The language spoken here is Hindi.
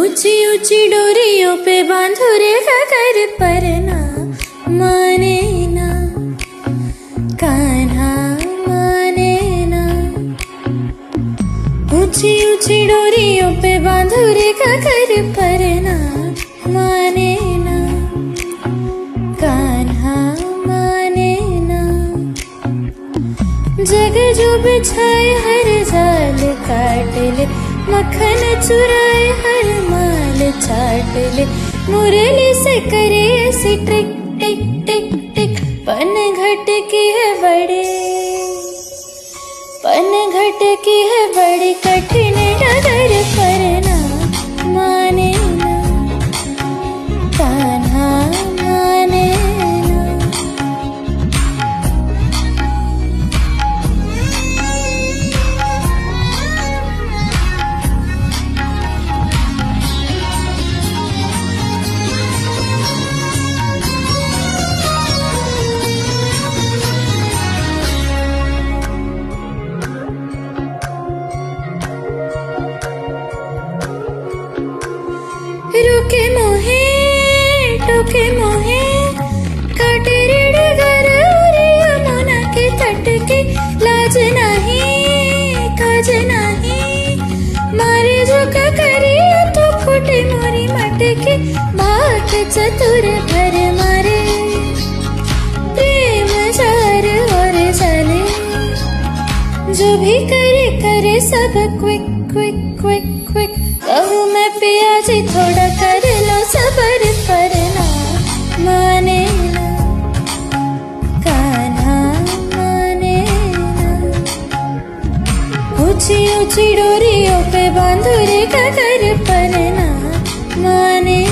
ऊंची ऊंची डोरियों पे बांधो रे कर पर ना माने ना कान्हा माने ना। ऊंची ऊंची डोरियों पे बांधो रे कर पर ना माने ना कान्हा माने ना। जग जो बिछाए हर जाल काट ले, मक्खन चुराए हर माल चाट ले। मुरली से करे ऐसी टिक टिक टिक टिक, पन घट की है बड़ी, पन घट की है बड़ी कठिन डगर पर ना माने ना कान्हा माने ना। रोके मोहे टोके मोहे काटे रे डगर रे यमुना के तट के। लाज नहीं काज नहीं मारे जो करी तो फूटे मोरी मटके। बाट चतुर भर मारे प्रेम जार और चले, जो भी करे करे सब क्विक क्विक क्विक क्विक। कहूँ मैं पिया जी थोड़ा कर लो सबर पर ना माने ना कान्हा माने ना। ऊंची ऊंची डोरियों पे बांधो रे कर पर ना माने